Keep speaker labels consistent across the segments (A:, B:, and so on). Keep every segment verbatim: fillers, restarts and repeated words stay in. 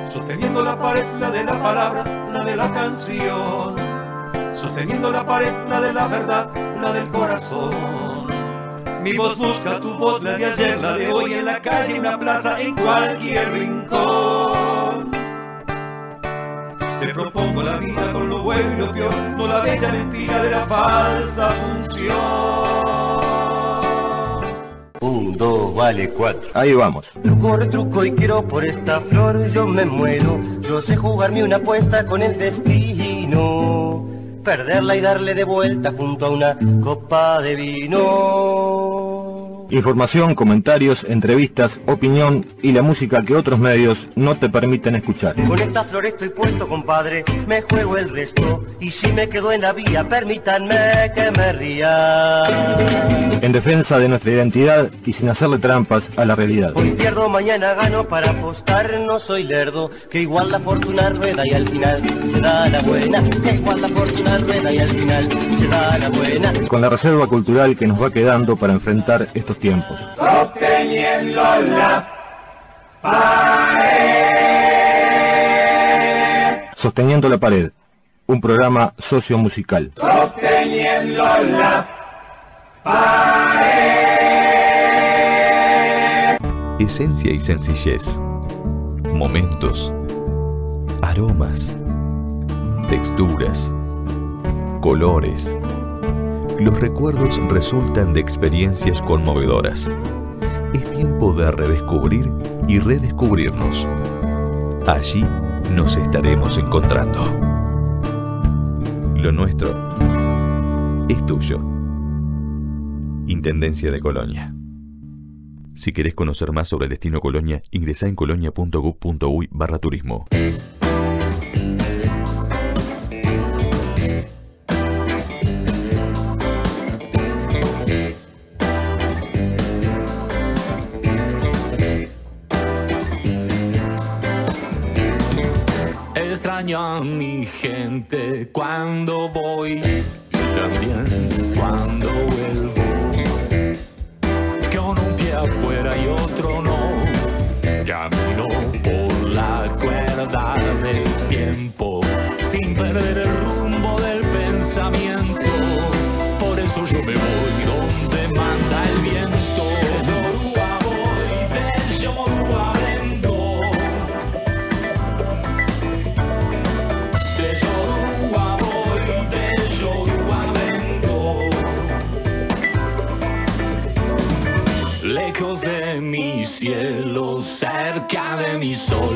A: Sosteniendo la pared, la de la palabra, la de la canción. Sosteniendo la pared, la de la verdad, la del corazón. Mi voz busca tu voz, la de ayer, la de hoy, en la calle, en la plaza, en cualquier rincón. Te propongo la vida con lo bueno y lo peor, no la bella mentira de la falsa función.
B: Un, dos, vale, cuatro.
C: Ahí vamos.
B: Truco, retruco y quiero por esta flor, yo me muero. Yo sé jugarme una apuesta con el destino, perderla y darle de vuelta junto a una copa de vino.
C: Información, comentarios, entrevistas, opinión y la música que otros medios no te permiten escuchar.
B: Con esta flor estoy puesto, compadre, me juego el resto. Y si me quedo en la vía, permítanme que me ría.
C: En defensa de nuestra identidad y sin hacerle trampas a la realidad.
B: Hoy pierdo, mañana gano, para apostar no soy lerdo. Que igual la fortuna rueda y al final se da la buena. Que igual la fortuna rueda y al final se da la buena.
C: Con la reserva cultural que nos va quedando para enfrentar estos tiempos.
D: Sosteniendo la pared.
C: Sosteniendo la pared, un programa sociomusical.
D: Sosteniendo la pared.
E: Esencia y sencillez. Momentos. Aromas. Texturas. Colores. Los recuerdos resultan de experiencias conmovedoras. Es tiempo de redescubrir y redescubrirnos. Allí nos estaremos encontrando. Lo nuestro es tuyo. Intendencia de Colonia. Si querés conocer más sobre el destino Colonia, ingresá en colonia punto gob punto uy barra turismo.
F: Extraño a mi gente cuando voy y también cuando vuelvo. Con un pie afuera y otro no, camino por la cuerda del tiempo sin perder el rumbo del pensamiento. Por eso yo me voy donde manda el viento. De Yoruba voy, de Yoruba vengo. De Yoruba voy, de Yoruba vengo. Lejos de mi cielo, cerca de mi sol.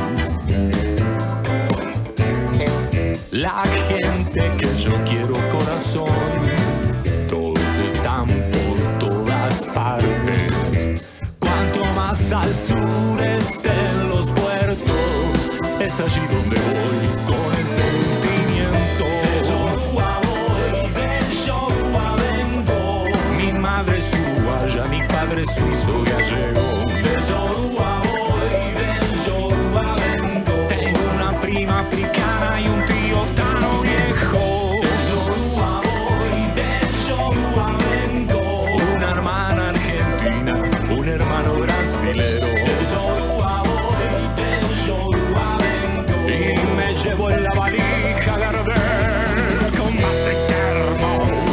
F: La gente que yo quiero, corazón, todos están por todas partes. Cuanto más al sur estén los puertos, es allí donde voy con el sentimiento. De Yoruba voy, de Yoruba vengo. Mi madre es uruguaya, mi padre es suizo gallego. De Yoruba voy, de Yoruba vengo. Tengo una prima africana y un tío tano viejo. De Yoruba voy, de Yoruba vengo. Una hermana argentina, un hermano brasilero. De Yoruba voy, de Yoruba vengo. Y me llevo en la valija Gardel con mate termo.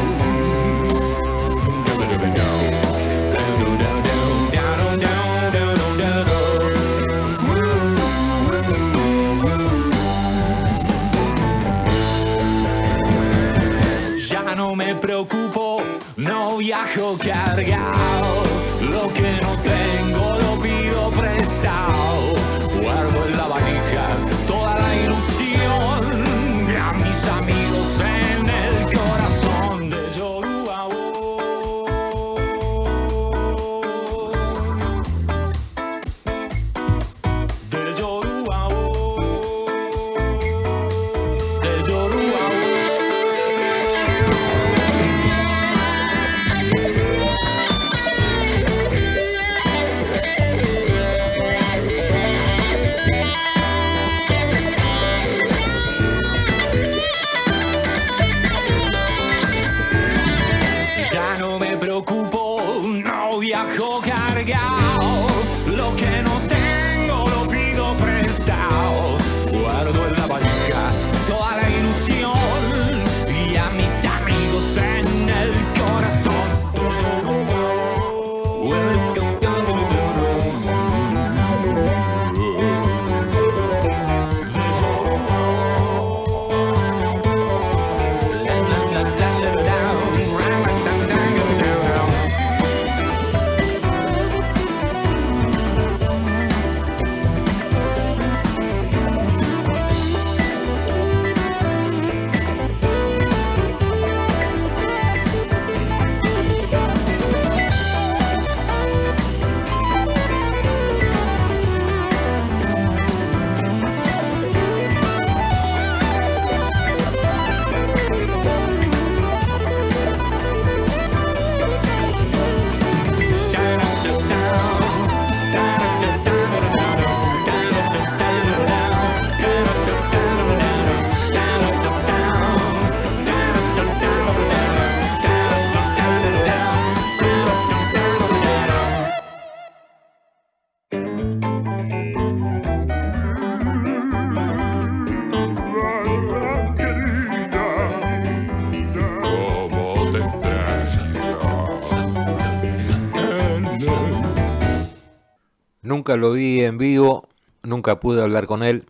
F: Ya no me preocupo, no viajo cargado. Lo que no tengo lo pido prestado. Guardo en la valija toda la ilusión. A mis amigos en el corazón. De Yoruba voy. De Yoruba voy. De Yoruba ya no me preocupo, no viajo cargado. Lo que no tengo lo pido prestado.
G: Nunca lo vi en vivo, nunca pude hablar con él.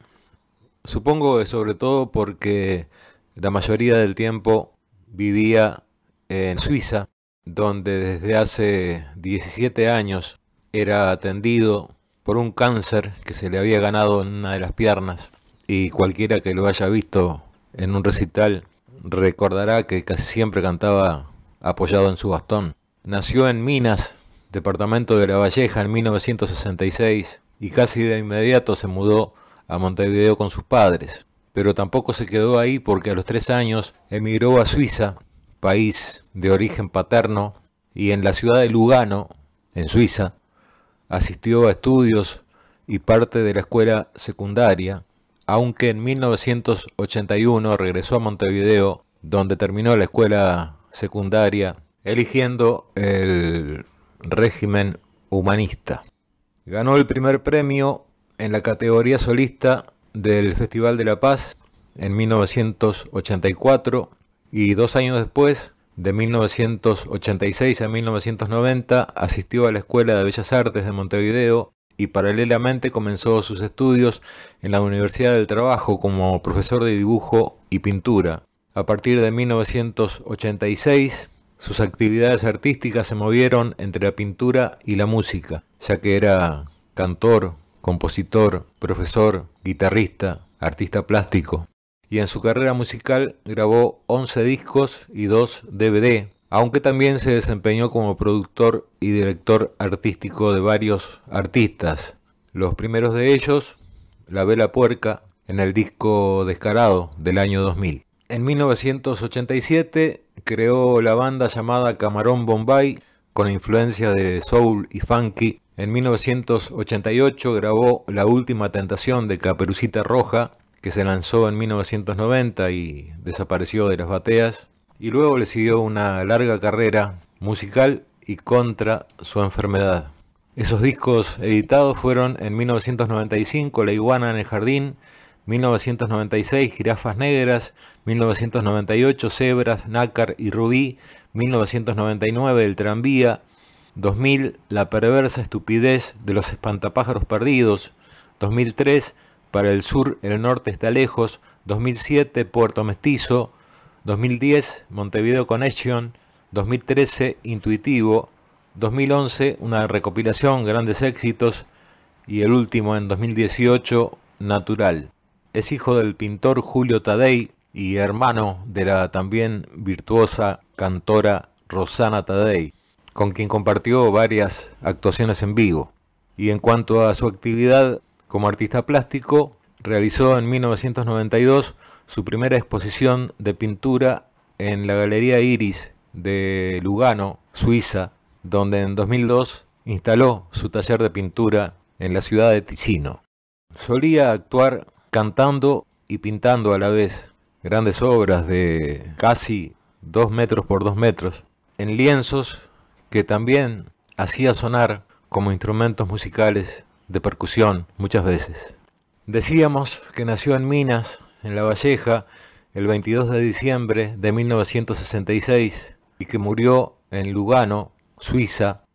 G: Supongo que sobre todo porque la mayoría del tiempo vivía en Suiza, donde desde hace diecisiete años era atendido por un cáncer que se le había ganado en una de las piernas, y cualquiera que lo haya visto en un recital recordará que casi siempre cantaba apoyado en su bastón. Nació en Minas, departamento de La Valleja, en mil novecientos sesenta y seis, y casi de inmediato se mudó a Montevideo con sus padres. Pero tampoco se quedó ahí, porque a los tres años emigró a Suiza, país de origen paterno, y en la ciudad de Lugano, en Suiza, asistió a estudios y parte de la escuela secundaria, aunque en mil novecientos ochenta y uno regresó a Montevideo, donde terminó la escuela secundaria, eligiendo el régimen humanista. Ganó el primer premio en la categoría solista del Festival de la Paz en mil novecientos ochenta y cuatro, y dos años después, de mil novecientos ochenta y seis a mil novecientos noventa, asistió a la Escuela de Bellas Artes de Montevideo y paralelamente comenzó sus estudios en la Universidad del Trabajo como profesor de dibujo y pintura. A partir de mil novecientos ochenta y seis, sus actividades artísticas se movieron entre la pintura y la música, ya que era cantor, compositor, profesor, guitarrista, artista plástico. Y en su carrera musical grabó once discos y dos D V D, aunque también se desempeñó como productor y director artístico de varios artistas. Los primeros de ellos, La Vela Puerca, en el disco Descarado del año dos mil. En mil novecientos ochenta y siete creó la banda llamada Camarón Bombay, con influencia de soul y funky. En mil novecientos ochenta y ocho grabó La Última Tentación de Caperucita Roja, que se lanzó en mil novecientos noventa y desapareció de las bateas. Y luego le siguió una larga carrera musical y contra su enfermedad. Esos discos editados fueron en mil novecientos noventa y cinco La Iguana en el Jardín, mil novecientos noventa y seis Jirafas Negras, mil novecientos noventa y ocho Cebras, Nácar y Rubí, mil novecientos noventa y nueve El Tranvía, dos mil La Perversa Estupidez de los Espantapájaros Perdidos, dos mil tres Para el Sur el Norte está lejos, dos mil siete Puerto Mestizo, dos mil diez Montevideo Connection, dos mil trece Intuitivo, dos mil once una recopilación, Grandes Éxitos, y el último en dos mil dieciocho, Natural. Es hijo del pintor Julio Taddei y hermano de la también virtuosa cantora Rosana Taddei, con quien compartió varias actuaciones en vivo. Y en cuanto a su actividad como artista plástico, realizó en mil novecientos noventa y dos su primera exposición de pintura en la Galería Iris de Lugano, Suiza, donde en dos mil dos instaló su taller de pintura en la ciudad de Ticino. Solía actuar cantando y pintando a la vez grandes obras de casi dos metros por dos metros en lienzos que también hacía sonar como instrumentos musicales de percusión muchas veces. Decíamos que nació en Minas, en La Valleja, el veintidós de diciembre de mil novecientos sesenta y seis y que murió en Lugano, Suiza,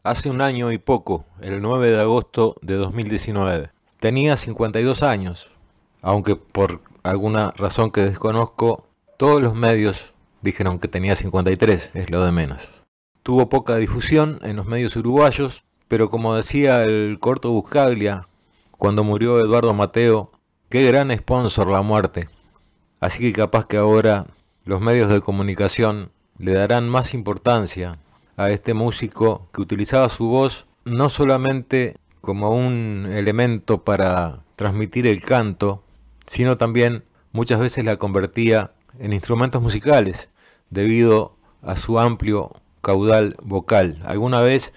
G: hace un año y poco, el nueve de agosto de dos mil diecinueve. Tenía cincuenta y dos años, aunque por alguna razón que desconozco, todos los medios dijeron que tenía cincuenta y tres, es lo de menos. Tuvo poca difusión en los medios uruguayos, pero como decía el Corto Buscaglia, cuando murió Eduardo Mateo, qué gran sponsor la muerte. Así que capaz que ahora los medios de comunicación le darán más importancia a este músico que utilizaba su voz no solamente como un elemento para transmitir el canto, sino también muchas veces la convertía en instrumentos musicales debido a su amplio caudal vocal. Alguna vez,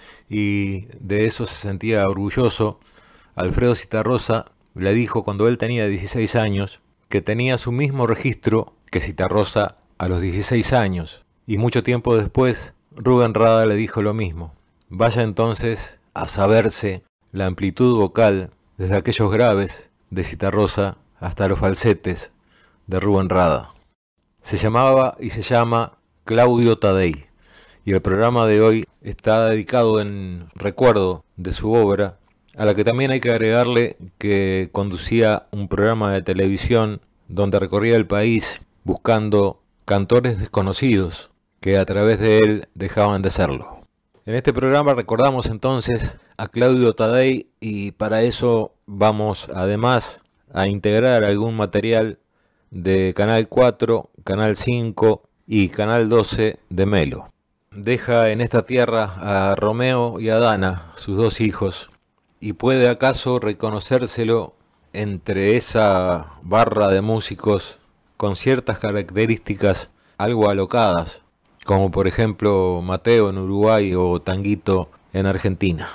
G: y de eso se sentía orgulloso, Alfredo Zitarrosa le dijo cuando él tenía dieciséis años que tenía su mismo registro que Zitarrosa a los dieciséis años, y mucho tiempo después Rubén Rada le dijo lo mismo. Vaya entonces a saberse la amplitud vocal desde aquellos graves de Zitarrosa hasta los falsetes de Rubén Rada. Se llamaba y se llama Claudio Tadei, y el programa de hoy está dedicado en recuerdo de su obra, a la que también hay que agregarle que conducía un programa de televisión donde recorría el país buscando cantores desconocidos que a través de él dejaban de serlo. En este programa recordamos entonces a Claudio Tadei, y para eso vamos además a integrar algún material de Canal cuatro, Canal cinco y Canal doce de Melo. Deja en esta tierra a Romeo y a Dana, sus dos hijos, y puede acaso reconocérselo entre esa barra de músicos con ciertas características algo alocadas, como por ejemplo Mateo en Uruguay o Tanguito en Argentina.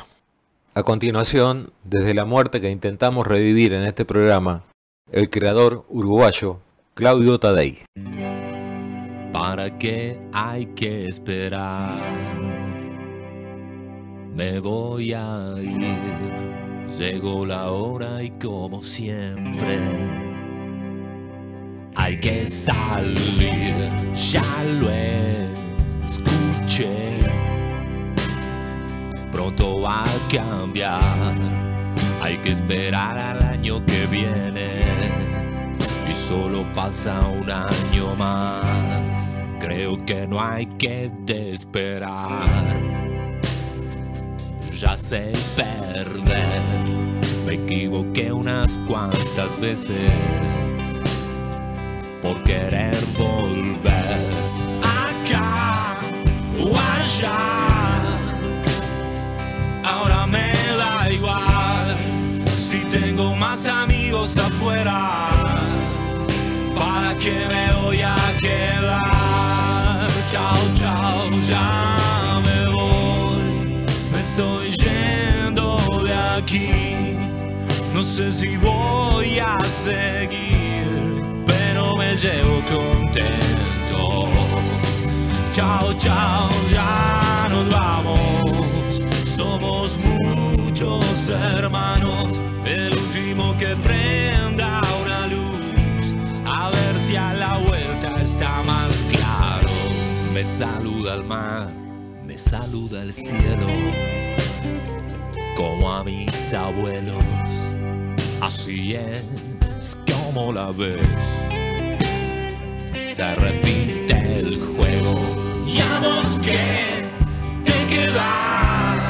G: A continuación, desde la muerte que intentamos revivir en este programa, el creador uruguayo Claudio Tadei.
F: ¿Para qué hay que esperar? Me voy a ir, llegó la hora y como siempre hay que salir, ya lo escuché, pronto va a cambiar, hay que esperar al año que viene y solo pasa un año más, creo que no hay que esperar. Ya sé perder, me equivoqué unas cuantas veces por querer volver acá o allá. Ahora me da igual si tengo más amigos afuera, ¿para qué me voy a quedar? Chao, chao, ya me voy, me estoy yendo de aquí, no sé si voy a seguir, pero me llevo contento. Chao, chao, ya nos vamos, somos muchos hermanos, el último que prenda una luz, a ver si a la vuelta está más claro. Me saluda el mar, me saluda el cielo, como a mis abuelos, así es como la ves, se repite el juego. Y a vos que te quedas,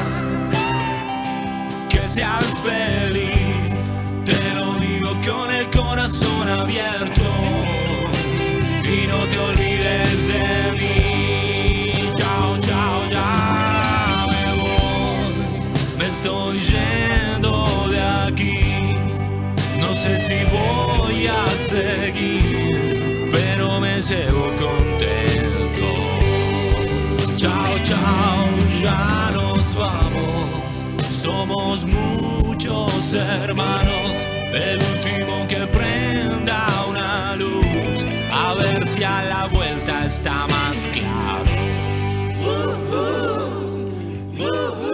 F: que seas feliz, te lo digo con el corazón abierto, y no te olvides de mí. Chao, chao, ya me voy, me estoy yendo de aquí, no sé si voy a seguir, pero me llevo contento. Chao, chao, ya nos vamos, somos muchos hermanos, el último que prenda una luz, a ver si a la vuelta está más claro. Uh, uh, uh, uh.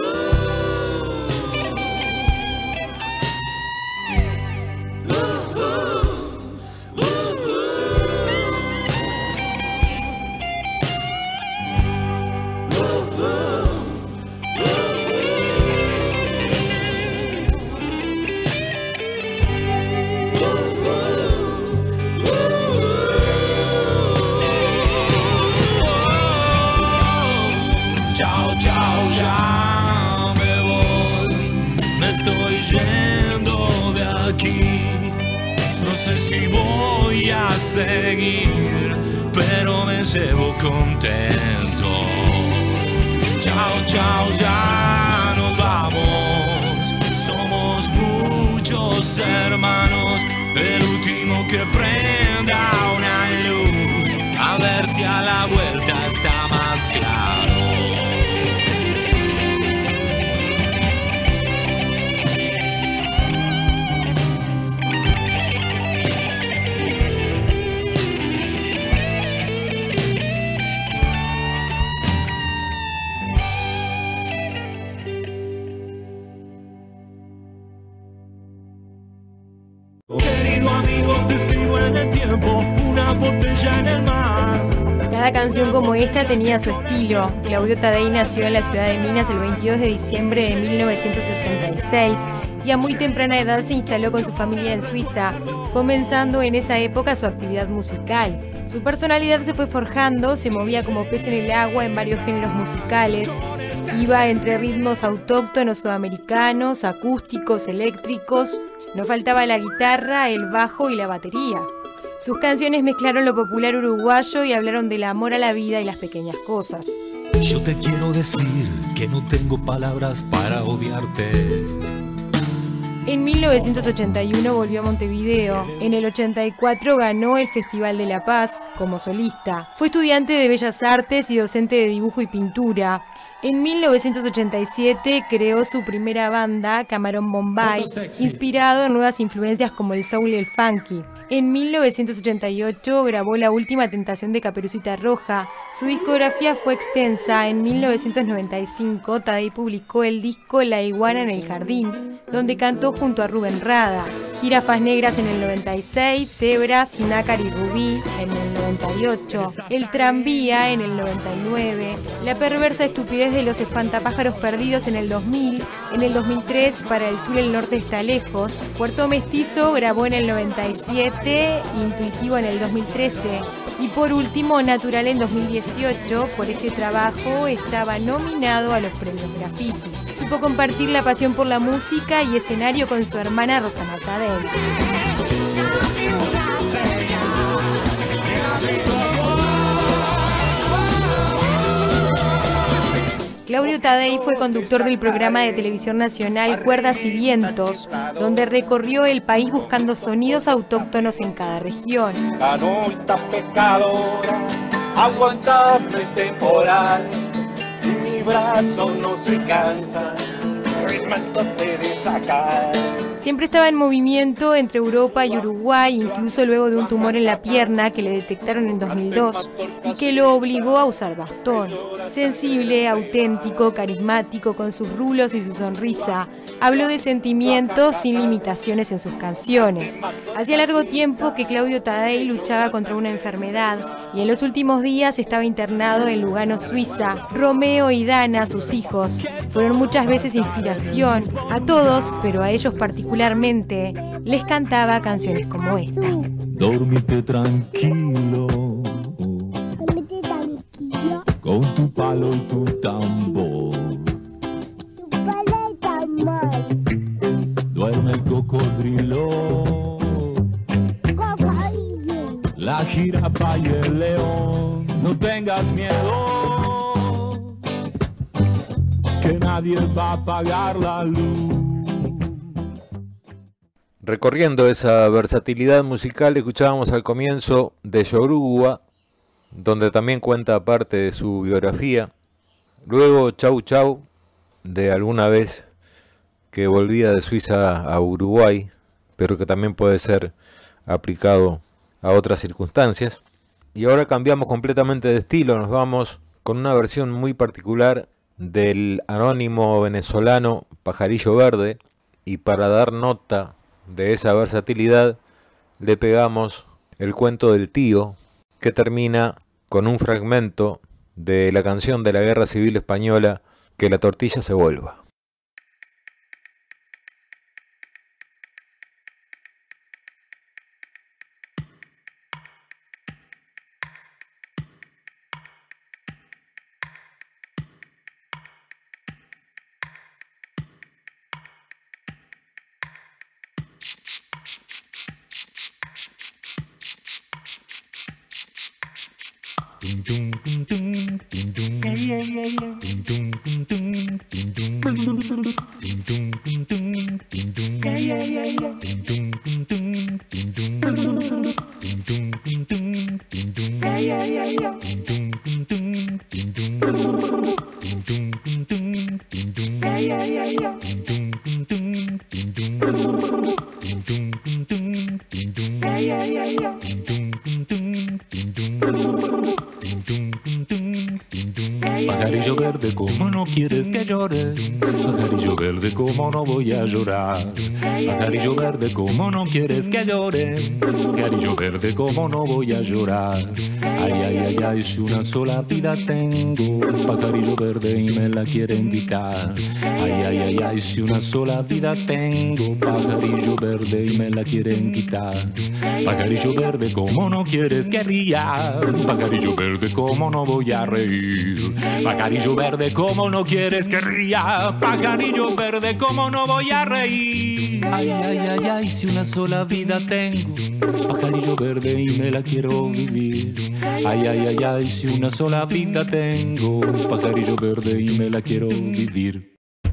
F: si voy a seguir, pero me llevo contento. Chao, chao, ya nos vamos. Somos muchos hermanos, el último que prenda una luz, a ver si a la vuelta está más claro.
H: Querido amigo, te escribo en el tiempo, una botella en el mar.
I: Cada canción como esta tenía su estilo. Claudio Tadei nació en la ciudad de Minas el veintidós de diciembre de mil novecientos sesenta y seis y a muy temprana edad se instaló con su familia en Suiza, comenzando en esa época su actividad musical. Su personalidad se fue forjando, se movía como pez en el agua en varios géneros musicales, iba entre ritmos autóctonos sudamericanos, acústicos, eléctricos. No faltaba la guitarra, el bajo y la batería. Sus canciones mezclaron lo popular uruguayo y hablaron del amor a la vida y las pequeñas cosas.
F: Yo te quiero decir que no tengo palabras para odiarte.
I: En mil novecientos ochenta y uno volvió a Montevideo. En el ochenta y cuatro ganó el Festival de la Paz como solista. Fue estudiante de Bellas Artes y docente de dibujo y pintura. En mil novecientos ochenta y siete creó su primera banda, Camarón Bombay, inspirado en nuevas influencias como el soul y el funky. En mil novecientos ochenta y ocho grabó La Última Tentación de Caperucita Roja. Su discografía fue extensa. En mil novecientos noventa y cinco, Tadei publicó el disco La Iguana en el Jardín, donde cantó junto a Rubén Rada. Jirafas Negras en el noventa y seis, Cebras, Nácar y Rubí en el noventa y ocho, El Tranvía en el noventa y nueve, La Perversa Estupidez de los Espantapájaros Perdidos en el dos mil, en el dos mil tres, Para el Sur el Norte está lejos, Puerto Mestizo grabó en el noventa y siete, Intuitivo en el dos mil trece y por último Natural en dos mil dieciocho. Por este trabajo estaba nominado a los premios Graffiti. Supo compartir la pasión por la música y escenario con su hermana Rosana Tadei. Claudio Tadei fue conductor del programa de televisión nacional Cuerdas y Vientos, donde recorrió el país buscando sonidos autóctonos en cada región.
J: La noche pecadora, aguantando el temporal, y mi brazo no se cansa, ritmándote de sacar.
I: Siempre estaba en movimiento entre Europa y Uruguay, incluso luego de un tumor en la pierna que le detectaron en dos mil dos y que lo obligó a usar bastón. Sensible, auténtico, carismático, con sus rulos y su sonrisa, habló de sentimientos sin limitaciones en sus canciones. Hacía largo tiempo que Claudio Tadei luchaba contra una enfermedad y en los últimos días estaba internado en Lugano, Suiza. Romeo y Dana, sus hijos, fueron muchas veces inspiración. A todos, pero a ellos particularmente, les cantaba canciones como esta.
F: Dormite tranquilo,
K: Dormite tranquilo,
F: con tu palo y tu tambor.
K: tu palo y tambor.
F: Duerme el cocodrilo,
K: Cocodrilo.
F: la jirafa y el león. No tengas miedo, que nadie va a apagar la luz.
G: Recorriendo esa versatilidad musical, escuchábamos al comienzo de Yoruba, donde también cuenta parte de su biografía. Luego Chau Chau, de alguna vez que volvía de Suiza a Uruguay, pero que también puede ser aplicado a otras circunstancias. Y ahora cambiamos completamente de estilo, nos vamos con una versión muy particular del anónimo venezolano Pajarillo Verde, y para dar nota de esa versatilidad le pegamos el cuento del tío, que termina con un fragmento de la canción de la Guerra Civil Española, Que la tortilla se vuelva.
F: Pajarillo verde, ¿cómo no quieres que llore? Pajarillo verde, ¿cómo no voy a llorar? Pajarillo verde, ¿cómo no quieres que llore? Pajarillo verde, ¿cómo no voy a llorar? Ay, ay, ay, ay, si una sola vida tengo, pajarillo verde y me la quieren quitar. Ay, ay, ay, ay, si una sola vida tengo, pajarillo verde y me la quieren quitar. Pajarillo verde, ¿cómo no quieres que ría? Pajarillo verde, ¿cómo no voy a reír? Pajarillo verde, ¿cómo no quieres que ría? Pajarillo verde, ¿cómo no voy a reír? Ay, ay, ay, ay, si una sola vida tengo, pajarillo verde y me la quiero vivir. Ay, ay, ay, ay, si una sola vida tengo, pajarillo verde y me la quiero vivir.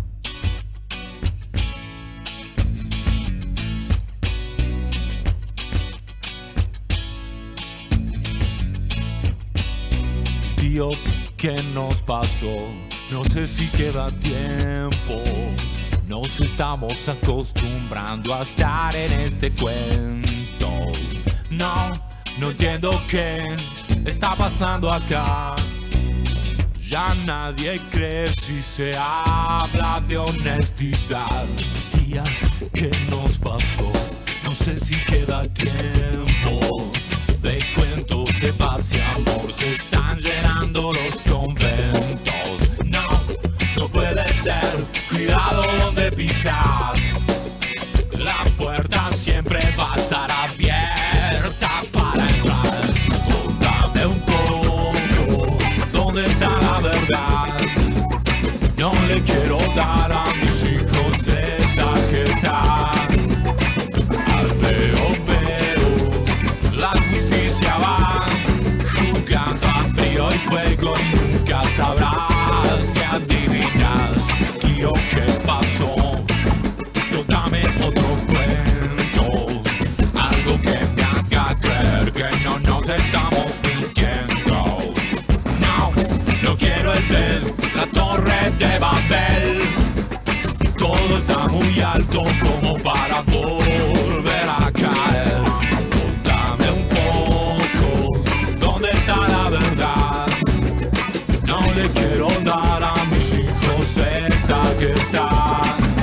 F: Tío, ¿qué nos pasó? No sé si queda tiempo. Nos estamos acostumbrando a estar en este cuento. No, no entiendo qué está pasando acá. Ya nadie cree si se habla de honestidad. Tía, ¿qué nos pasó? No sé si queda tiempo. De cuentos de paz y amor se están llenando los conventos. No, no puede ser, cuidado donde pisas. La puerta siempre va a estar abierta para entrar. Contame un poco, ¿dónde está la verdad? No le quiero dar a mis hijos esta que está. Al veo, veo, la justicia va jugando a frío y fuego y nunca sabrás si adivinas. Tío, ¿qué pasó? Dame otro cuento, algo que me haga creer que no nos estamos mintiendo. No, no quiero el de la torre de Babel. Todo está muy alto como para volver a caer. Contame un poco, ¿dónde está la verdad? No le quiero dar a mis hijos esta que está.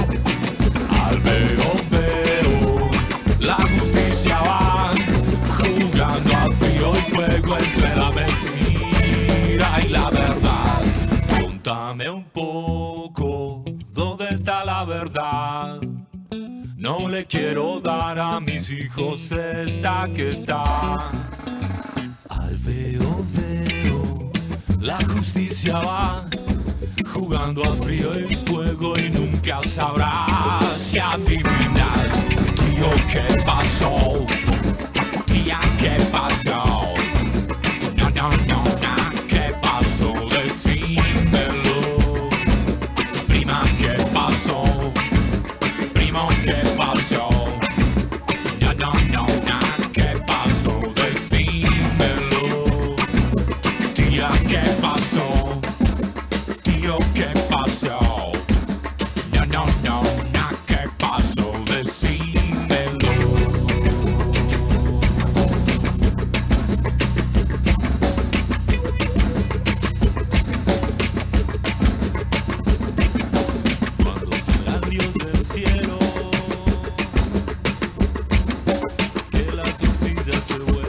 F: Veo, veo, la justicia va jugando a frío y fuego entre la mentira y la verdad. Contame un poco, ¿dónde está la verdad? No le quiero dar a mis hijos esta que está. Al veo, veo, la justicia va jugando a frío y fuego y nunca sabrás si adivinas. Tío, ¿qué pasó? Tía, ¿qué pasó? No, no, no, no, ¿qué pasó? Decímelo. Prima, ¿qué pasó? Primo, ¿qué pasó? No, no, no, no, ¿qué pasó? Decímelo. Tía, ¿qué pasó? Tío, ¿qué pasó? No, no, no, no, ¿qué pasó? Decímelo. Cuando fueran Dios del cielo, que la justicia se vuelva.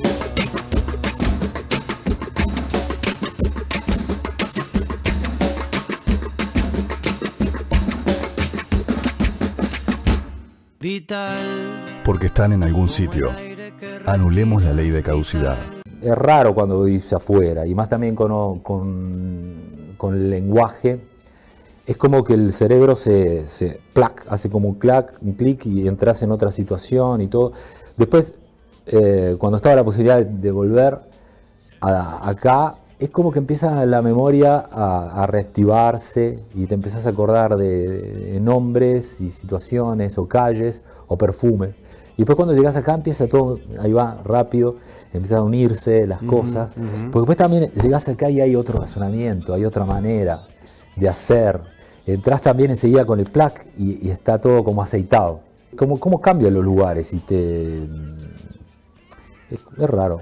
L: Porque están en algún sitio. Anulemos la ley de caducidad.
M: Es raro cuando vivís afuera, y más también con, con, con el lenguaje. Es como que el cerebro se, se plac, hace como un clac, un clic y entras en otra situación y todo. Después, eh, cuando estaba la posibilidad de volver, a- acá es como que empieza la memoria a, a reactivarse y te empezás a acordar de, de nombres y situaciones o calles o perfumes. Y después cuando llegas acá empieza todo, ahí va, rápido, empiezan a unirse las cosas.
G: Ujú, ujú.
M: Porque después también llegás acá y hay otro razonamiento, hay otra manera de hacer. Entrás también enseguida con el plac y, y está todo como aceitado. ¿Cómo, cómo cambian los lugares? Y te... es, es raro.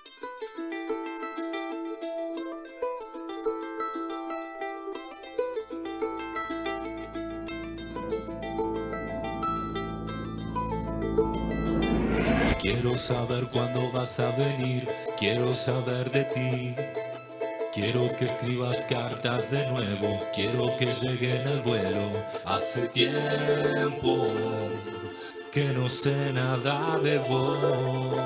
F: Quiero saber cuándo vas a venir, quiero saber de ti. Quiero que escribas cartas de nuevo, quiero que llegue en el vuelo. Hace tiempo que no sé nada de vos.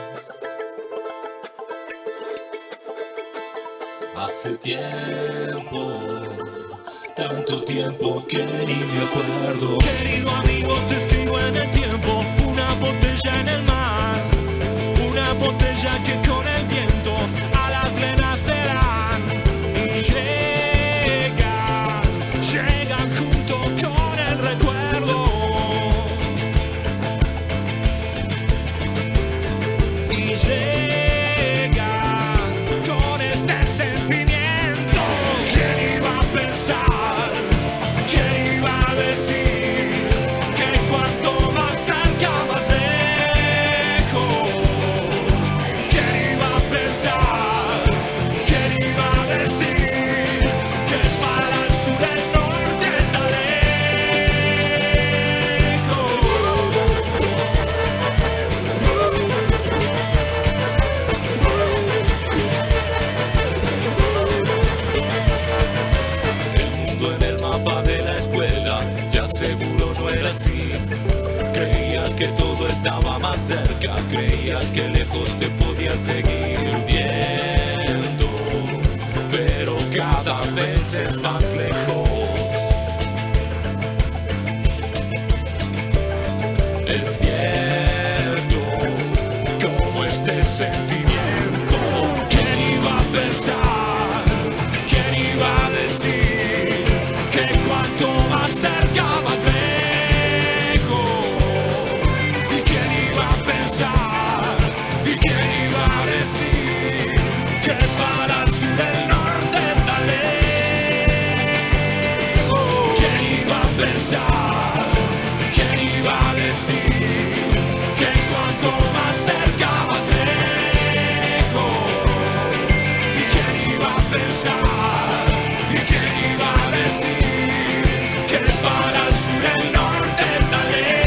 F: Hace tiempo, tanto tiempo que ni me acuerdo.
H: Querido amigo, te escribo en el tiempo, una botella en el mar, una botella que con el viento a las le nacerán y llegan, llegan junto con el recuerdo y llegan con este sentimiento. ¿Quién iba a pensar? ¿Quién iba a decir que cuanto más cerca más lejos? ¿Quién iba a pensar? ¿Quién iba a decir que para el sur el norte está
F: El mundo en el mapa de la escuela ya seguro no era así. Creía que todo estaba más cerca, creía que lejos te podía seguir viendo, pero cada vez es más lejos. Es cierto, como este sentimiento. ¿Quién iba a pensar? ¿Quién iba a decir que cuanto más cerca más lejos? ¿Y quién iba a pensar? ¿Y quién iba a decir que para el sur el norte está lejos? ¿Quién iba a pensar? ¿Quién iba a decir que cuanto más cerca más lejos? ¿Y quién iba a pensar? ¿Y quién iba a decir que para el sur el norte está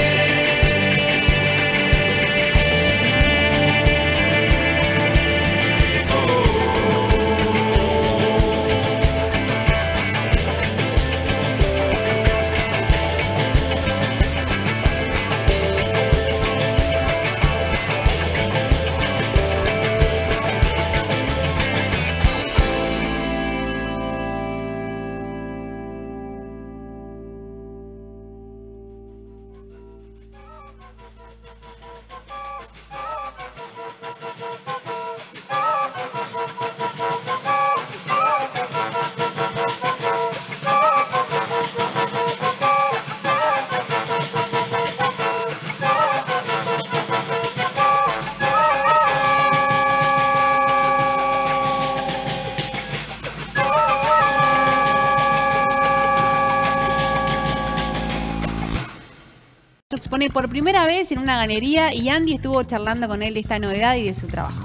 N: Se expone por primera vez en una galería y Andy estuvo charlando con él de esta novedad y de su trabajo.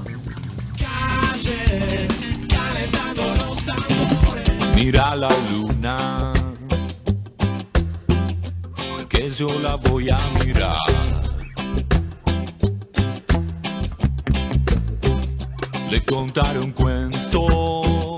F: Mira la luna, que yo la voy a mirar. Le contaré un cuento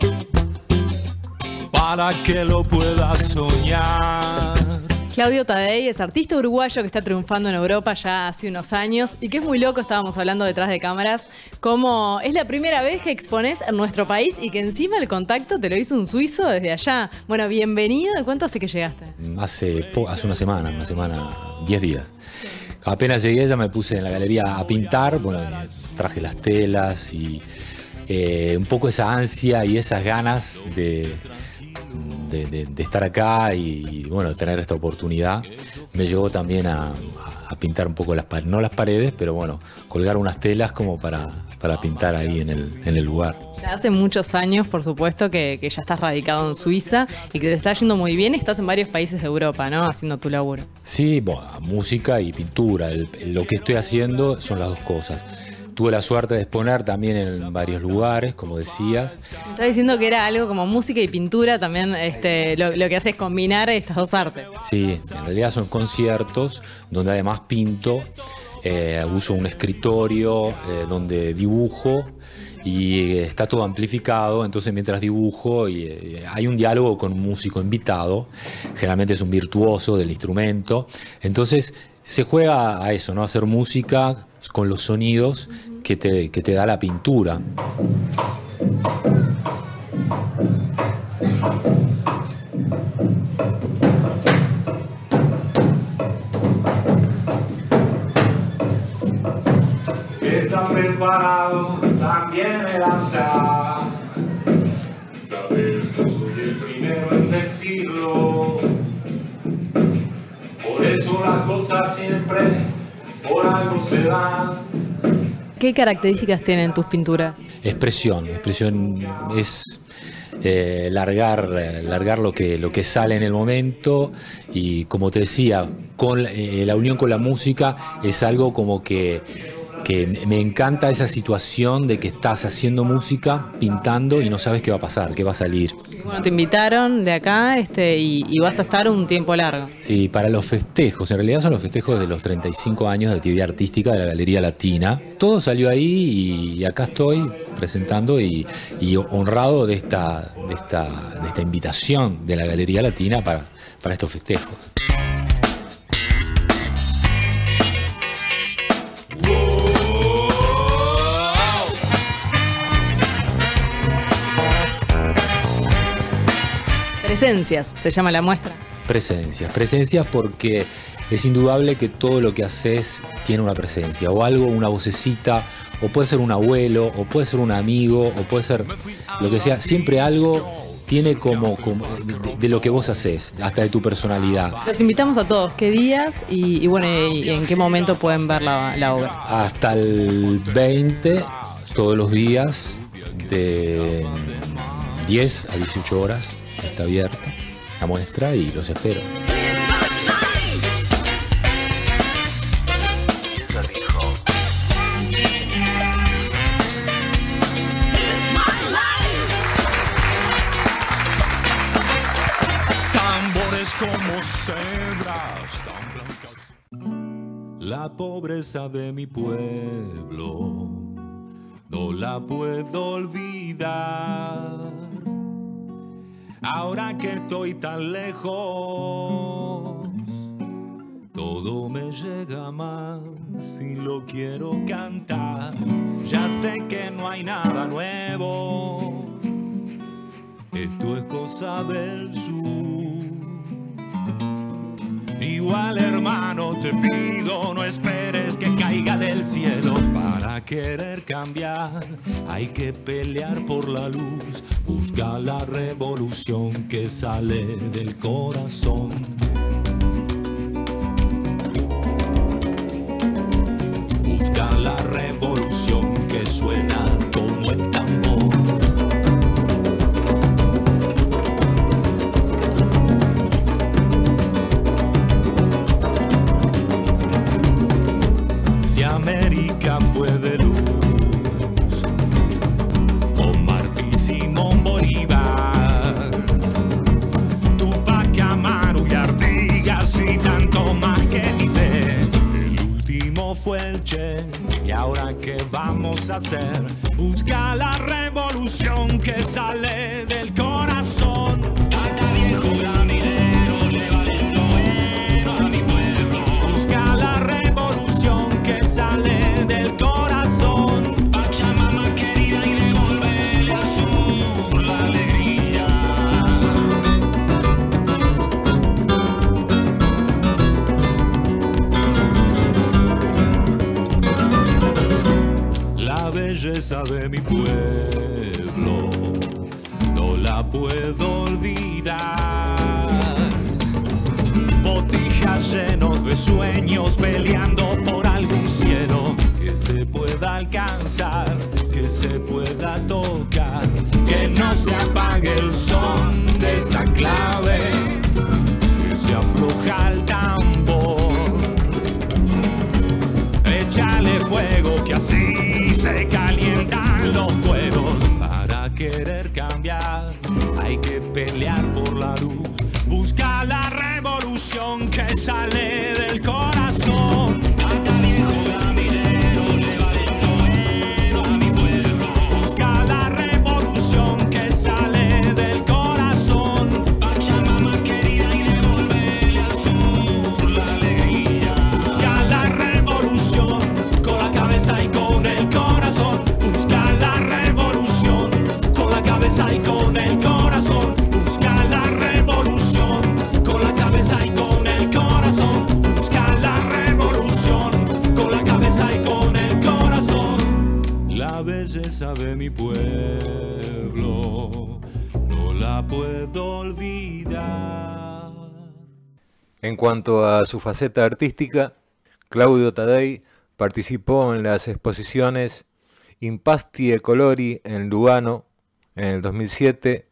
F: para que lo pueda soñar.
O: Claudio Tadei es artista uruguayo que está triunfando en Europa ya hace unos años y que es muy loco, estábamos hablando detrás de cámaras, como es la primera vez que expones en nuestro país y que encima el contacto te lo hizo un suizo desde allá. Bueno, bienvenido. ¿Cuánto hace que llegaste?
P: Hace, hace una semana, una semana, diez días. Apenas llegué ya me puse en la galería a pintar, bueno, traje las telas y eh, un poco esa ansia y esas ganas de, de, de, de estar acá y, y bueno, tener esta oportunidad me llevó también a, a pintar un poco las paredes, no las paredes, pero bueno, colgar unas telas como para, para pintar ahí en el, en el lugar.
O: Ya hace muchos años, por supuesto, que, que ya estás radicado en Suiza y que te está yendo muy bien. Estás en varios países de Europa, ¿no? Haciendo tu laburo.
P: Sí, bueno, música y pintura. El, lo que estoy haciendo son las dos cosas. Tuve la suerte de exponer también en varios lugares, como decías.
O: Me estás diciendo que era algo como música y pintura, también este, lo, lo que hace es combinar estas dos artes.
P: Sí, en realidad son conciertos donde además pinto, eh, uso un escritorio eh, donde dibujo y está todo amplificado, entonces mientras dibujo y, eh, hay un diálogo con un músico invitado, generalmente es un virtuoso del instrumento, entonces se juega a eso, ¿no? A hacer música con los sonidos que te, que te da la pintura.
D: Está preparado, también me lanza. Sabes que soy el primero en decirlo. Por eso las cosas siempre por algo se dan.
O: ¿Qué características tienen tus pinturas?
P: Expresión, expresión es eh, largar, eh, largar lo que, lo que sale en el momento y como te decía, con eh, la unión con la música es algo como que que me encanta esa situación de que estás haciendo música, pintando y no sabes qué va a pasar, qué va a salir.
O: Bueno, te invitaron de acá este, y, y vas a estar un tiempo largo.
P: Sí, para los festejos, en realidad son los festejos de los treinta y cinco años de actividad artística de la Galería Latina. Todo salió ahí y acá estoy presentando y, y honrado de esta, de, esta, de esta invitación de la Galería Latina para, para estos festejos.
O: Presencias, se llama la muestra.
P: Presencias, presencias porque es indudable que todo lo que haces tiene una presencia, o algo, una vocecita, o puede ser un abuelo, o puede ser un amigo, o puede ser lo que sea, siempre algo tiene como, como de, de lo que vos haces, hasta de tu personalidad.
O: Los invitamos a todos, ¿qué días y, y bueno, y en qué momento pueden ver la, la obra?
P: Hasta el veinte, todos los días, de diez a dieciocho horas. Está abierta la muestra y los espero.
H: Tambores como cebras tan blancas. La pobreza de mi pueblo no la puedo olvidar. Ahora que estoy tan lejos, todo me llega más si lo quiero cantar. Ya sé que no hay nada nuevo, esto es cosa del sur. Igual, hermano, te pido, no esperes que caiga del cielo para querer cambiar. Hay que pelear por la luz, busca la revolución que sale del corazón. Busca la revolución que suena como el tambor. América fue de luz con Martí, Simón Bolívar, Tupac Amaru y Artigas y tanto más que dice. El último fue el Che. Y ahora qué vamos a hacer, busca la revolución que sale del corazón. Canta viejo gramilero, lleva el troero a mi pueblo. Busca la revolución que sale del corazón. Pachamama querida y devolverle al sur la alegría. La belleza
F: belleza de mi pueblo no la puedo olvidar. Botijas llenos de sueños peleando por algún cielo que se pueda alcanzar, que se pueda tocar, que no se apague el son de esa clave, que se afloja el tambor. Échale fuego que así se calientan los cueros. Para querer cambiar hay que pelear por la luz. Busca la revolución que sale del corazón. Canta viejo caminero, lleva el joero a mi pueblo. Busca la revolución que sale del corazón. Pachamama querida y devolverle al sur la alegría. Busca la revolución con la cabeza y con el corazón. Busca la revolución con la cabeza y con el corazón. Busca la revolución con la cabeza y con el corazón. Busca la revolución con la cabeza y con el corazón. La belleza de mi pueblo no la puedo olvidar.
G: En cuanto a su faceta artística, Claudio Tadei participó en las exposiciones Impasti e Colori en Lugano en el dos mil siete,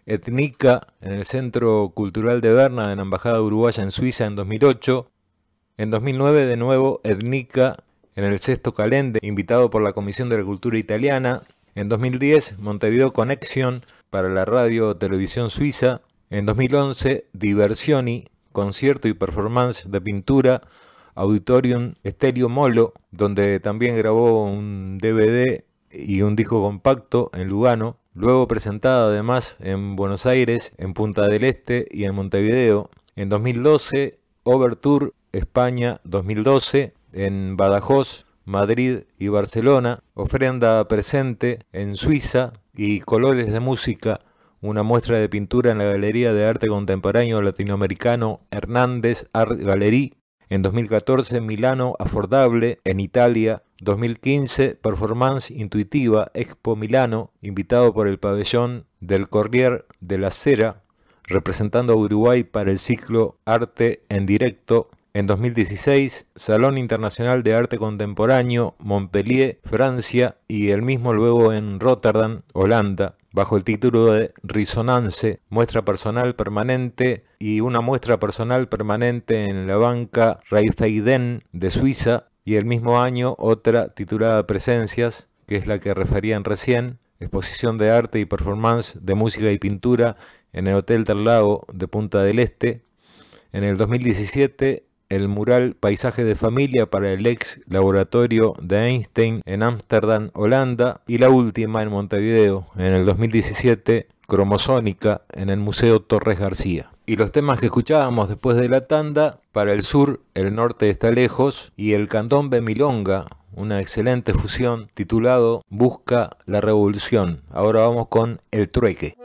G: Etnica en el Centro Cultural de Berna en la Embajada Uruguaya en Suiza en dos mil ocho, en dos mil nueve de nuevo Etnica en el Sesto Calende, invitado por la Comisión de la Cultura Italiana, en dos mil diez Montevideo Connection para la radio televisión suiza, en dos mil once Diversioni, concierto y performance de pintura, Auditorium Stereo Molo, donde también grabó un D V D y un disco compacto en Lugano, luego presentada además en Buenos Aires, en Punta del Este y en Montevideo. En dos mil doce, Overture España dos mil doce, en Badajoz, Madrid y Barcelona, Ofrenda Presente en Suiza y Colores de Música, una muestra de pintura en la Galería de Arte Contemporáneo Latinoamericano Hernández Art Gallery. En dos mil catorce, Milano Affordable en Italia. dos mil quince, Performance Intuitiva Expo Milano, invitado por el pabellón del Corriere della Sera, representando a Uruguay para el ciclo Arte en Directo. En dos mil dieciséis, Salón Internacional de Arte Contemporáneo, Montpellier, Francia, y el mismo luego en Rotterdam, Holanda, bajo el título de Resonance, muestra personal permanente, y una muestra personal permanente en la banca Raiffeisen de Suiza, y el mismo año otra titulada Presencias, que es la que referían recién, exposición de arte y performance de música y pintura en el Hotel del Lago de Punta del Este. En el dos mil diecisiete, el mural Paisaje de Familia para el ex laboratorio de Einstein en Ámsterdam, Holanda, y la última en Montevideo, en el dos mil diecisiete, Cromosónica en el Museo Torres García. Y los temas que escuchábamos después de la tanda: Para el sur, el norte está lejos, y el Candombe Milonga, una excelente fusión, titulado Busca la revolución. Ahora vamos con El Trueque.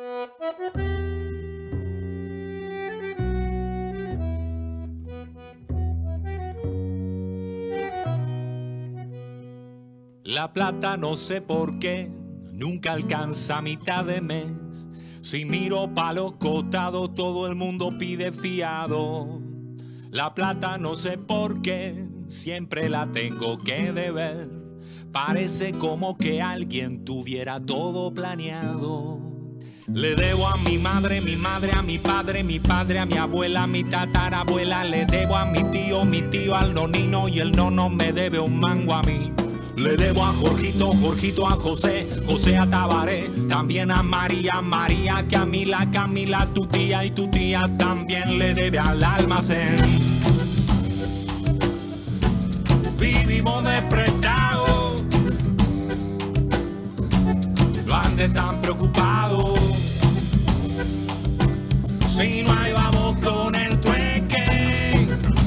F: La plata no sé por qué nunca alcanza a mitad de mes. Si miro pa' los costados todo el mundo pide fiado. La plata no sé por qué siempre la tengo que deber. Parece como que alguien tuviera todo planeado. Le debo a mi madre, mi madre a mi padre, mi padre a mi abuela, mi tatarabuela. Le debo a mi tío, mi tío al nonino, y el nono me debe un mango a mí. Le debo a Jorgito, Jorgito a José, José a Tabaré, también a María, María, Camila, Camila, tu tía, y tu tía también le debe al almacén. Vivimos de prestado, no andes tan preocupado. Si no hay, vamos con el trueque,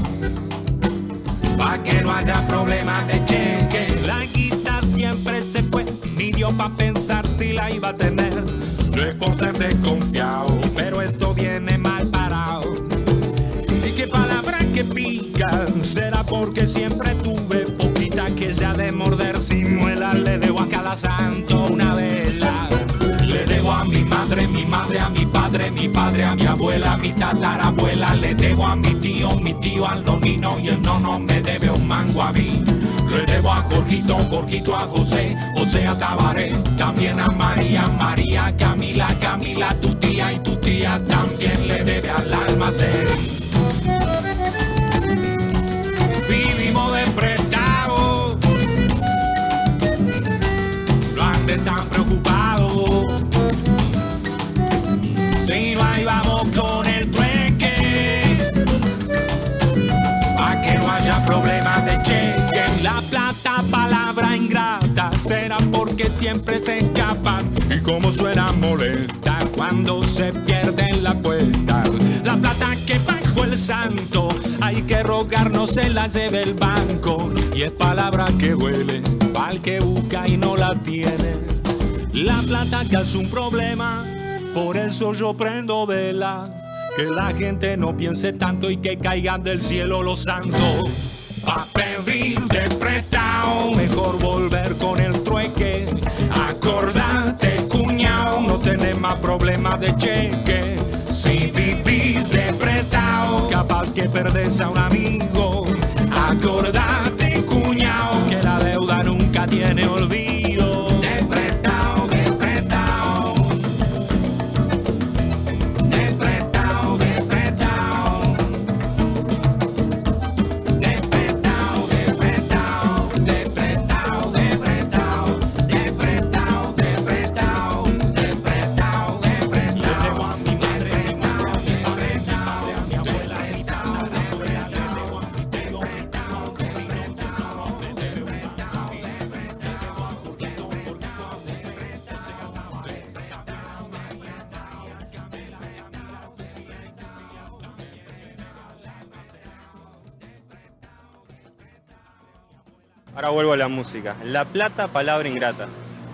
F: pa' que no haya problemas de cheque. La guita siempre se fue, ni dio pa' pensar si la iba a tener. No es por ser desconfiado, pero esto viene mal parado. Y qué palabra que pica, será porque siempre tuve poquita que se ha de morder sin muela. Le debo a cada santo una vela. Le debo a mi madre, mi madre a mi padre, mi padre a mi abuela, mi tatarabuela. Le debo a mi tío, mi tío al nonino y el nono me debe un mango a mí. Le debo a Jorgito, Jorgito a José, José a Tabaré, también a María, María, Camila, Camila, tu tía y tu tía también le debe al almacén. Vivimos de prestado, no andes tan preocupado. Si no, ahí vamos con el trueque, pa' que no haya problemas de cheque. La plata, palabra ingrata, será porque siempre se escapan. Y como suena molesta cuando se pierde la apuesta. La plata que bajo el santo, hay que rogar no se la lleve el banco. Y es palabra que duele, pa'l que busca y no la tiene. La plata que hace un problema, por eso yo prendo velas. Que la gente no piense tanto y que caigan del cielo los santos. Pa' pedir de prestado, mejor volver con el trueque. Acordate, cuñao, no tenés más problemas de cheque. Si vivís de prestado, capaz que perdés a un amigo. Acordate, cuñao, que la deuda nunca tiene olvido. De prestado, de prestado. De prestado, de prestado. De prestado, de prestado. De prestado, de prestado. De prestado, de prestado. De prestado, de prestado. Le debo a mi madre, mi madre, mi padre, a mi abuela, mi tata, le debo a mi tío, prestado, de prestado, de prestado, de prestado, porque no, porque no, se presta, se cantaba, de prestado, de prestado, Camila,
Q: Ahora vuelvo a la música. La plata, palabra ingrata.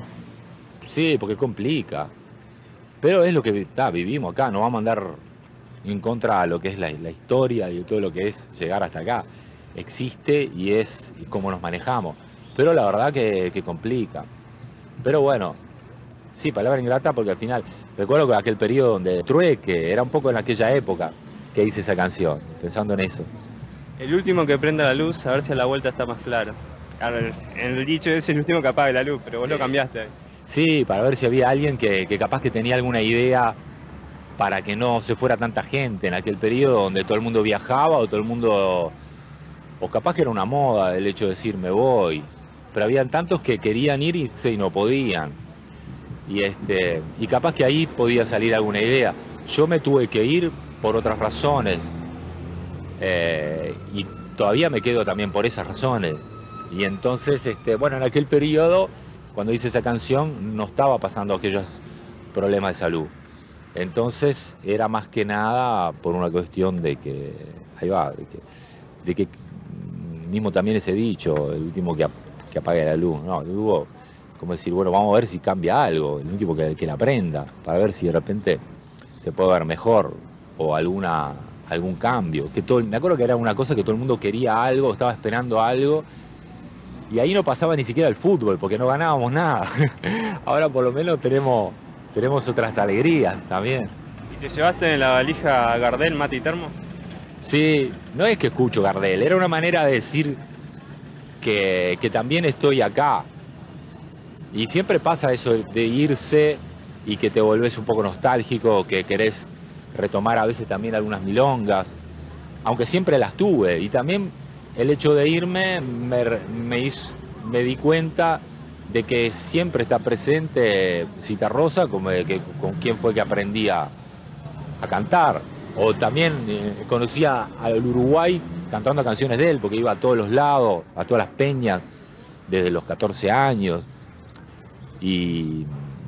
P: Sí, porque complica. Pero es lo que está, vivimos acá, no vamos a andar en contra de lo que es la, la historia y todo lo que es llegar hasta acá. Existe y es como nos manejamos. Pero la verdad que, que complica. Pero bueno, sí, palabra ingrata porque al final, recuerdo que aquel periodo donde trueque, era un poco en aquella época que hice esa canción, pensando en eso.
Q: El último que prenda la luz, a ver si a la vuelta está más claro. A ver, en el dicho es el último que apague la luz, pero vos
P: Sí.
Q: lo cambiaste ahí.
P: Sí, para ver si había alguien que, que capaz que tenía alguna idea para que no se fuera tanta gente en aquel periodo donde todo el mundo viajaba o todo el mundo... O capaz que era una moda el hecho de decir me voy. Pero habían tantos que querían ir y, y no podían. Y, este, y capaz que ahí podía salir alguna idea. Yo me tuve que ir por otras razones. Eh, y todavía me quedo también por esas razones. Y entonces, este, bueno, en aquel periodo, cuando hice esa canción, no estaba pasando aquellos problemas de salud. Entonces, era más que nada por una cuestión de que, ahí va, de que, de que mismo también ese dicho, el último que, que apague la luz, ¿no? Hubo como decir, bueno, vamos a ver si cambia algo, el último que, que la prenda, para ver si de repente se puede ver mejor o alguna, algún cambio. Que todo, me acuerdo que era una cosa que todo el mundo quería algo, estaba esperando algo. Y ahí no pasaba ni siquiera el fútbol, porque no ganábamos nada. Ahora por lo menos tenemos, tenemos otras alegrías también.
Q: ¿Y te llevaste en la valija a Gardel, mate y termo?
P: Sí, no es que escucho Gardel, era una manera de decir que, que también estoy acá. Y siempre pasa eso de irse y que te volvés un poco nostálgico, que querés retomar a veces también algunas milongas, aunque siempre las tuve. Y también el hecho de irme me, me, hizo, me di cuenta de que siempre está presente Citarrosa, como de que, con quien fue que aprendí a, a cantar. O también eh, conocía al Uruguay cantando canciones de él, porque iba a todos los lados, a todas las peñas, desde los catorce años. Y,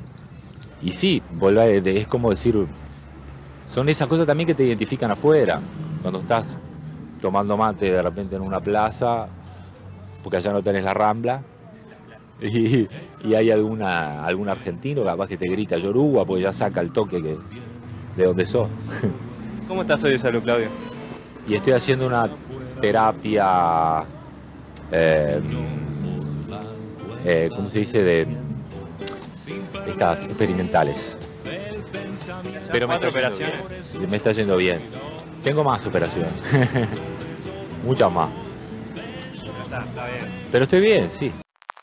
P: y sí, volver, es como decir, son esas cosas también que te identifican afuera, cuando estás tomando mate de repente en una plaza, porque allá no tenés la Rambla, y, y hay alguna, algún argentino capaz que te grita Yoruba, porque ya saca el toque que, de donde sos.
Q: ¿Cómo estás hoy de salud, Claudio?
P: Y estoy haciendo una terapia eh, eh, ¿cómo se dice? De estas experimentales. Pero me está,
Q: operaciones.
P: bien, me está yendo bien. Tengo más operaciones. Muchas más.
Q: Pero está, está bien.
P: Pero estoy bien, sí.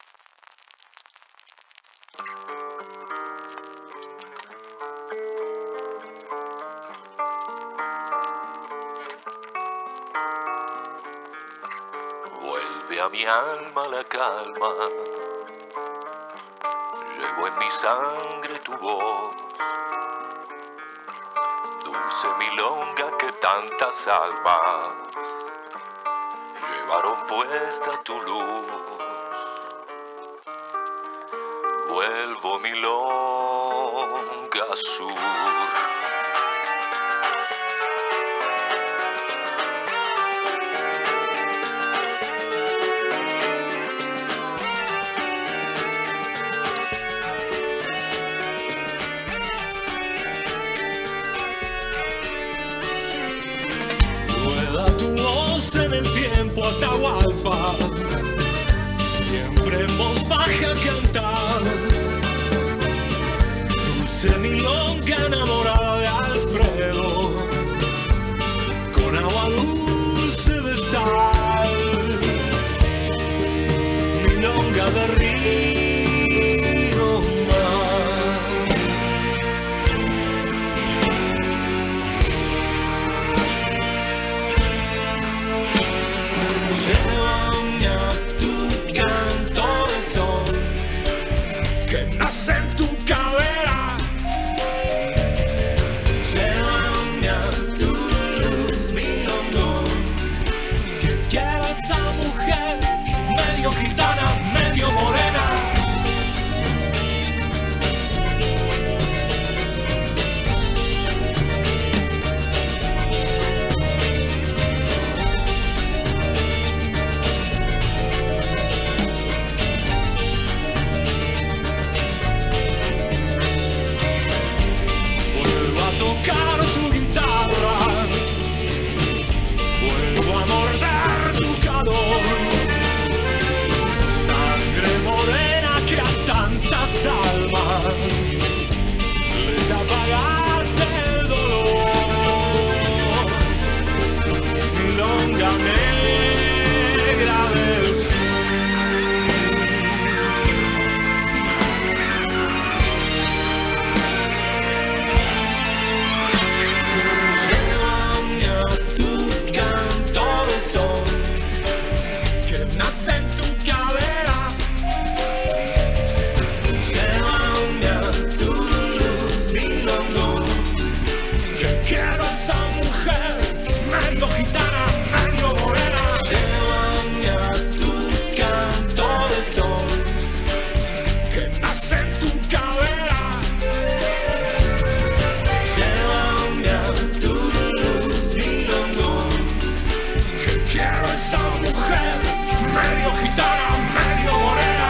F: Vuelve a mi alma la calma, llevo en mi sangre tu voz, dulce milonga que tantas almas llevaron puesta tu luz. Vuelvo milonga sur.
H: Tu voz en el tiempo, Atahualpa, siempre en voz baja cantar. Dulce milonga enamorada de Alfredo, con agua dulce de sal. Milonga de río mar. Llévame a tu canto de sol que nace en tu cadera. Llévame a tu luz milongón, que quiero esa mujer medio gitana, medio morena. Tocar tu guitarra, vuelvo a morder tu calor, sangre morena que a tantas almas les apagaste el dolor. Milonga negra del sur. Que nace en tu cadera. Llévame a tu luz milongón, que quiero esa mujer medio gitana, medio morena. Llévame a tu canto de sol, que nace en tu cadera. Llévame a tu luz milongón, que quiero esa mujer medio gitana, medio morena.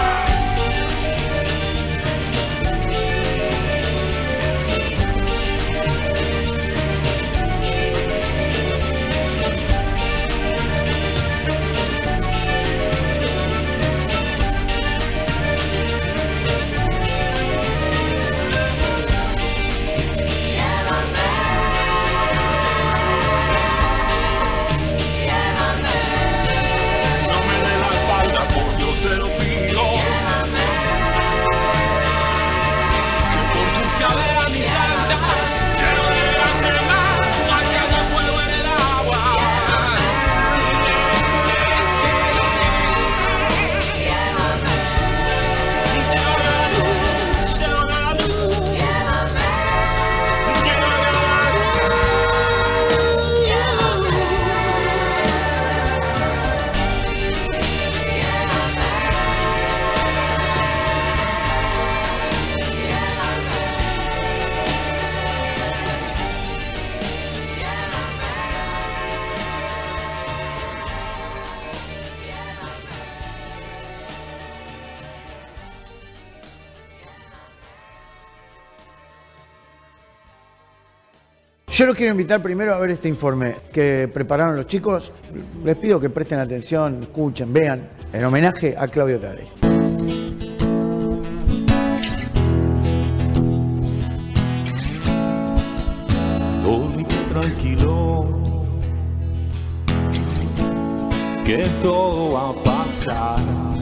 R: Yo los quiero invitar primero a ver este informe que prepararon los chicos. Les pido que presten atención, escuchen, vean, en homenaje a Claudio Tadei.
F: tranquilo, que todo va a pasar.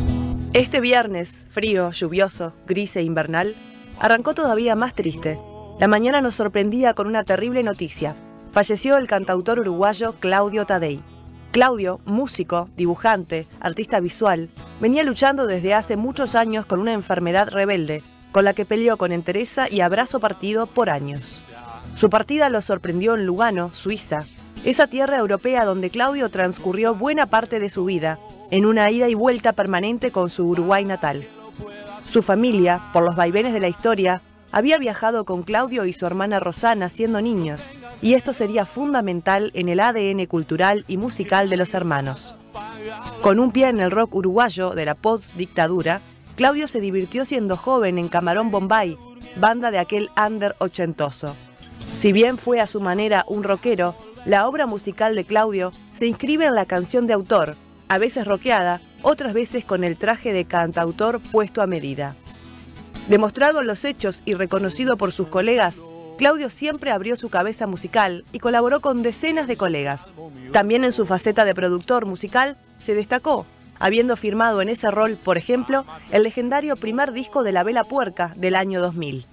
S: Este viernes, frío, lluvioso, gris e invernal, arrancó todavía más triste. La mañana nos sorprendía con una terrible noticia. Falleció el cantautor uruguayo Claudio Tadei. Claudio, músico, dibujante, artista visual, venía luchando desde hace muchos años con una enfermedad rebelde, con la que peleó con entereza y a brazo partido por años. Su partida lo sorprendió en Lugano, Suiza, esa tierra europea donde Claudio transcurrió buena parte de su vida, en una ida y vuelta permanente con su Uruguay natal. Su familia, por los vaivenes de la historia, había viajado con Claudio y su hermana Rosana siendo niños, y esto sería fundamental en el A D N cultural y musical de los hermanos. Con un pie en el rock uruguayo de la post-dictadura, Claudio se divirtió siendo joven en Camarón Bombay, banda de aquel under ochentoso. Si bien fue a su manera un rockero, la obra musical de Claudio se inscribe en la canción de autor, a veces rockeada, otras veces con el traje de cantautor puesto a medida. Demostrado en los hechos y reconocido por sus colegas, Claudio siempre abrió su cabeza musical y colaboró con decenas de colegas. También en su faceta de productor musical se destacó, habiendo firmado en ese rol, por ejemplo, el legendario primer disco de La Vela Puerca del año dos mil.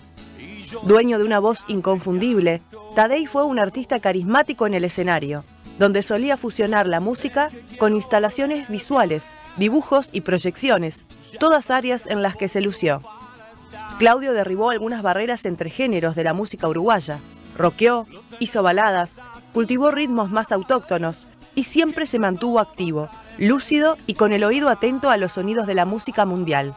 S: Dueño de una voz inconfundible, Tadei fue un artista carismático en el escenario, donde solía fusionar la música con instalaciones visuales, dibujos y proyecciones, todas áreas en las que se lució. Claudio derribó algunas barreras entre géneros de la música uruguaya, rockeó, hizo baladas, cultivó ritmos más autóctonos y siempre se mantuvo activo, lúcido y con el oído atento a los sonidos de la música mundial.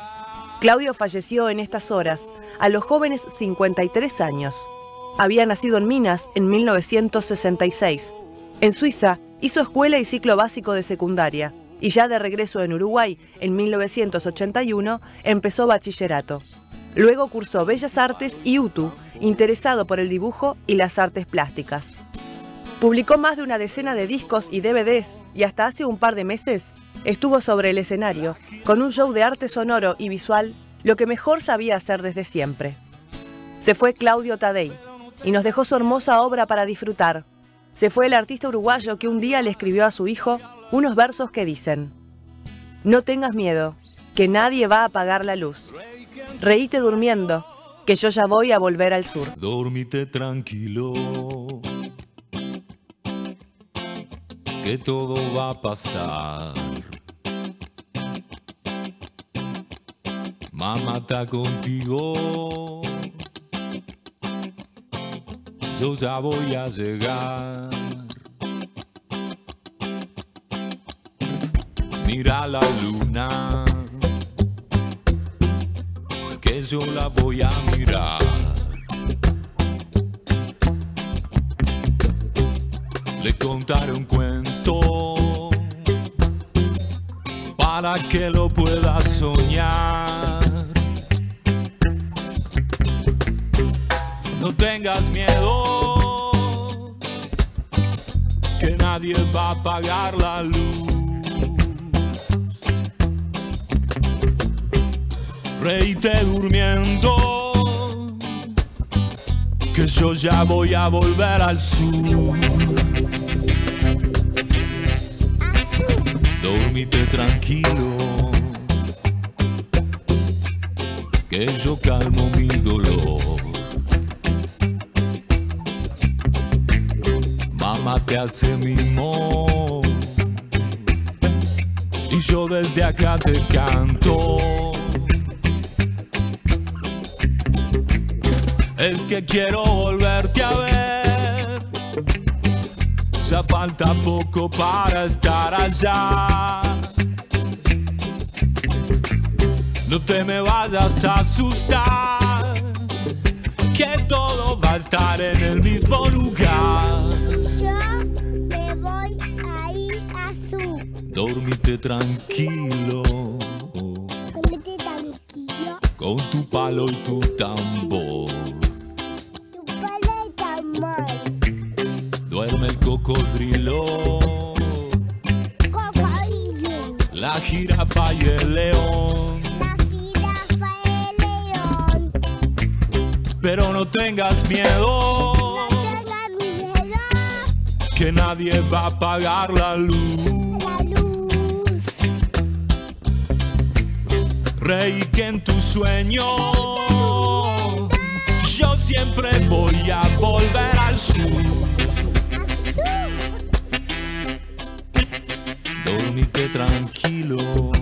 S: Claudio falleció en estas horas, a los jóvenes cincuenta y tres años. Había nacido en Minas en mil novecientos sesenta y seis. En Suiza hizo escuela y ciclo básico de secundaria, y ya de regreso en Uruguay en mil novecientos ochenta y uno empezó bachillerato. Luego cursó Bellas Artes y U T U, interesado por el dibujo y las artes plásticas. Publicó más de una decena de discos y D V Ds y hasta hace un par de meses estuvo sobre el escenario, con un show de arte sonoro y visual, lo que mejor sabía hacer desde siempre. Se fue Claudio Tadei y nos dejó su hermosa obra para disfrutar. Se fue el artista uruguayo que un día le escribió a su hijo unos versos que dicen: no tengas miedo, que nadie va a apagar la luz. Reíte durmiendo, que yo ya voy a volver al sur.
F: Dormite tranquilo, que todo va a pasar. Mamá está contigo, yo ya voy a llegar. Mira la luna, que yo la voy a mirar. Le contaré un cuento para que lo pueda soñar. No tengas miedo, que nadie va a apagar la luz. Reíte durmiendo, que yo ya voy a volver al sur. Dormite tranquilo, que yo calmo mi dolor. Mamá te hace mimo y yo desde acá te canto. Es que quiero volverte a ver, ya falta poco para estar allá. No te me vayas a asustar, que todo va a estar en el mismo lugar.
K: Yo me voy a ir a su.
F: Dormite tranquilo,
K: Dormite tranquilo,
F: con tu palo y tu tambor.
K: tu palo y tambor.
F: Duerme el cocodrilo,
K: Cocodrilo,
F: la jirafa y el león.
K: la jirafa y el león.
F: Pero no tengas miedo,
K: No tengas miedo,
F: que nadie va a apagar la luz. Rey, que en tu sueño yo siempre voy a volver al sur. Dormite tranquilo.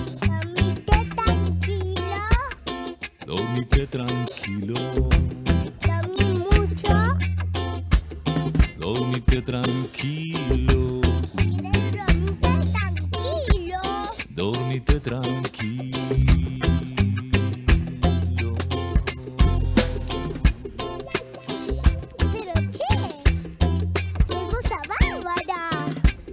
F: Dormite tranquilo.
K: Dormí mucho.
F: Dormite tranquilo. Dormite tranquilo.
K: Pero che, qué cosa bárbara.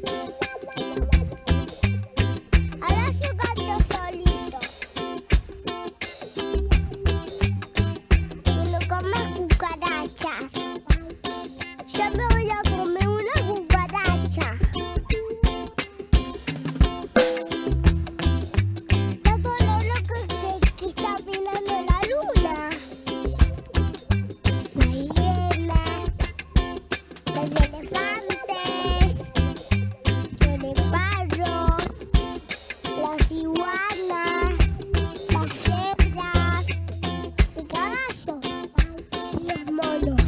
K: Ahora yo canto solito. Uno come cucarachas. Yo me voy a comer una cucaracha. Todo lo loco que, que está mirando la luna. La hiena, los elefantes, los leopardos, las iguanas, las cebras, el caballo y los monos.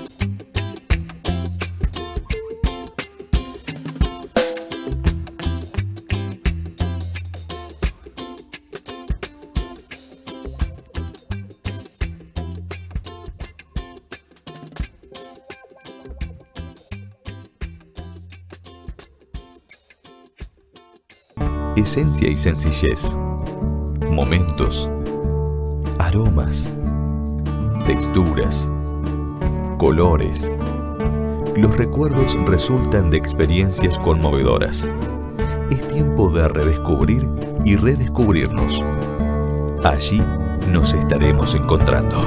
E: Esencia y sencillez, momentos, aromas, texturas, colores. Los recuerdos resultan de experiencias conmovedoras. Es tiempo de redescubrir y redescubrirnos. Allí nos estaremos encontrando.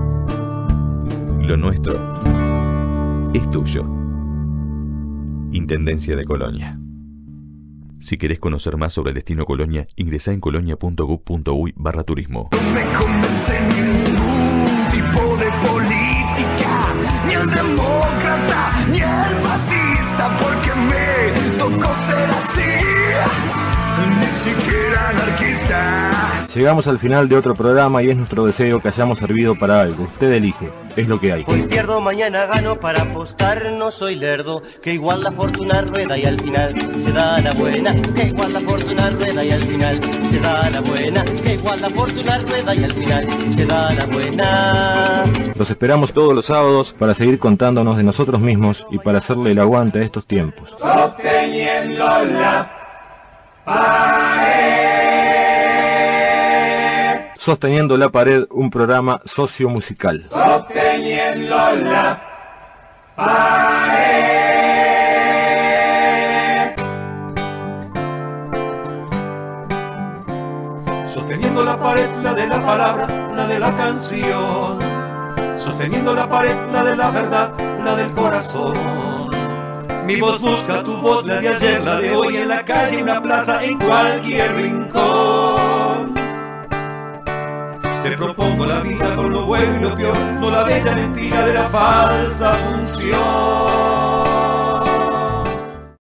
E: Lo nuestro es tuyo. Intendencia de Colonia. Si querés conocer más sobre el destino Colonia, ingresá en colonia punto gob punto uy barra turismo.
H: No me convence ningún tipo de política, ni el demócrata, ni el fascista, porque me tocó ser así, ni siquiera anarquista.
C: Llegamos al final de otro programa y es nuestro deseo que hayamos servido para algo. Usted elige, es lo que hay.
B: Hoy pierdo, mañana gano, para apostar no soy lerdo, que igual la fortuna rueda y al final se da la buena, que igual la fortuna rueda y al final se da la buena, que igual la fortuna rueda y al final se da la buena.
C: Los esperamos todos los sábados para seguir contándonos de nosotros mismos y para hacerle el aguante a estos tiempos.
H: Sosteniendo la pared.
C: Sosteniendo la pared, un programa sociomusical.
H: Sosteniendo la pared.
A: Sosteniendo la pared, la de la palabra, la de la canción. Sosteniendo la pared, la de la verdad, la del corazón. Mi voz busca tu voz, la de ayer, la de hoy, en la calle, en la plaza, en cualquier rincón. Te propongo la vida con lo bueno y lo peor, no la bella mentira de la falsa función.